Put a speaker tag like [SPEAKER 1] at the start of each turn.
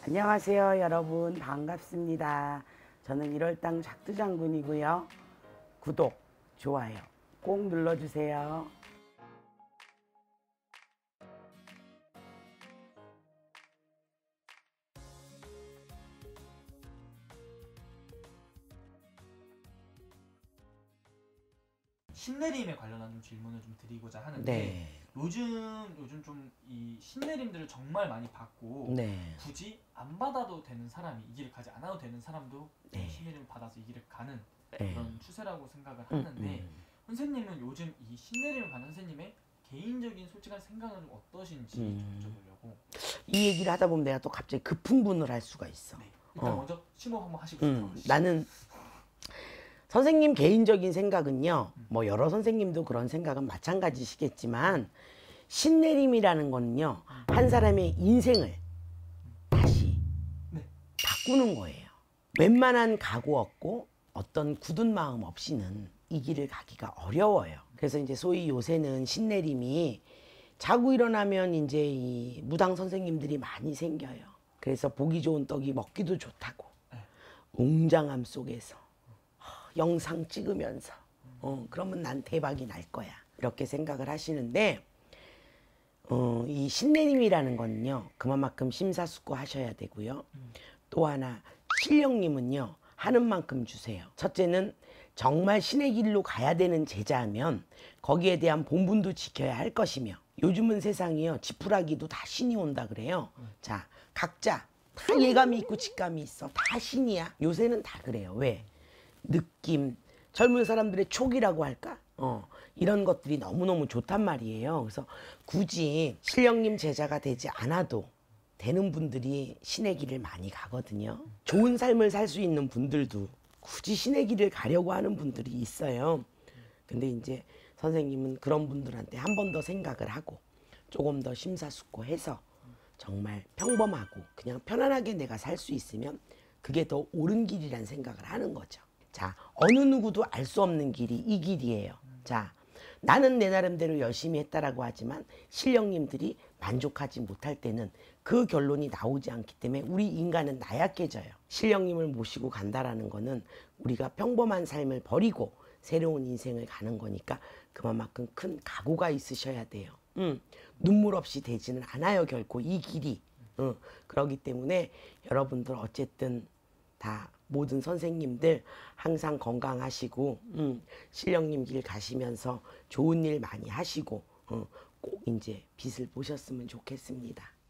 [SPEAKER 1] 안녕하세요 여러분, 반갑습니다. 저는 1월당 작두장군이고요. 구독, 좋아요 꼭 눌러주세요.
[SPEAKER 2] 신내림에 관련한 좀 질문을 좀 드리고자 하는데,
[SPEAKER 1] 네.
[SPEAKER 2] 요즘 좀 이 신내림들을 정말 많이 받고,
[SPEAKER 1] 네.
[SPEAKER 2] 굳이 안 받아도 되는 사람이, 이 길을 가지 않아도 되는 사람도
[SPEAKER 1] 네.
[SPEAKER 2] 신내림을 받아서 이 길을 가는
[SPEAKER 1] 네.
[SPEAKER 2] 그런 추세라고 생각을 하는데, 선생님은 요즘 이 신내림을 가는 선생님의 개인적인 솔직한 생각은 좀 어떠신지 좀 여쭤보려고.
[SPEAKER 1] 이 얘기를 하다 보면 내가 또 갑자기 급흥분을 할 수가 있어.
[SPEAKER 2] 네. 일단 먼저 심호 한번 하시고 들어가시죠.
[SPEAKER 1] 나는 선생님 개인적인 생각은요, 뭐 여러 선생님도 그런 생각은 마찬가지시겠지만, 신내림이라는 거는요, 한 사람의 인생을 다시
[SPEAKER 2] 네.
[SPEAKER 1] 바꾸는 거예요. 웬만한 각오 없고 어떤 굳은 마음 없이는 이 길을 가기가 어려워요. 그래서 이제 소위 요새는 신내림이 자고 일어나면 이제 이 무당 선생님들이 많이 생겨요. 그래서 보기 좋은 떡이 먹기도 좋다고, 웅장함 속에서 영상 찍으면서 그러면 난 대박이 날 거야, 이렇게 생각을 하시는데, 이 신내림이라는 거는요, 그만큼 심사숙고 하셔야 되고요. 또 하나, 신령님은요, 하는 만큼 주세요. 첫째는 정말 신의 길로 가야 되는 제자면 거기에 대한 본분도 지켜야 할 것이며, 요즘은 세상이요, 지푸라기도 다 신이 온다 그래요. 자, 각자 다 예감이 있고 직감이 있어. 다 신이야. 요새는 다 그래요. 왜? 느낌, 젊은 사람들의 촉이라고 할까? 이런 것들이 너무너무 좋단 말이에요. 그래서 굳이 신령님 제자가 되지 않아도 되는 분들이 신의 길을 많이 가거든요. 좋은 삶을 살 수 있는 분들도 굳이 신의 길을 가려고 하는 분들이 있어요. 근데 이제 선생님은 그런 분들한테 한 번 더 생각을 하고 조금 더 심사숙고해서 정말 평범하고 그냥 편안하게 내가 살 수 있으면 그게 더 옳은 길이란 생각을 하는 거죠. 자, 어느 누구도 알 수 없는 길이 이 길이에요. 자, 나는 내 나름대로 열심히 했다라고 하지만 신령님들이 만족하지 못할 때는 그 결론이 나오지 않기 때문에 우리 인간은 나약해져요. 신령님을 모시고 간다라는 거는 우리가 평범한 삶을 버리고 새로운 인생을 가는 거니까 그만큼 큰 각오가 있으셔야 돼요. 눈물 없이 되지는 않아요, 결코 이 길이. 그렇기 때문에 여러분들 어쨌든 다 모든 선생님들 항상 건강하시고 신령님 길 가시면서 좋은 일 많이 하시고 꼭 이제 빛을 보셨으면 좋겠습니다.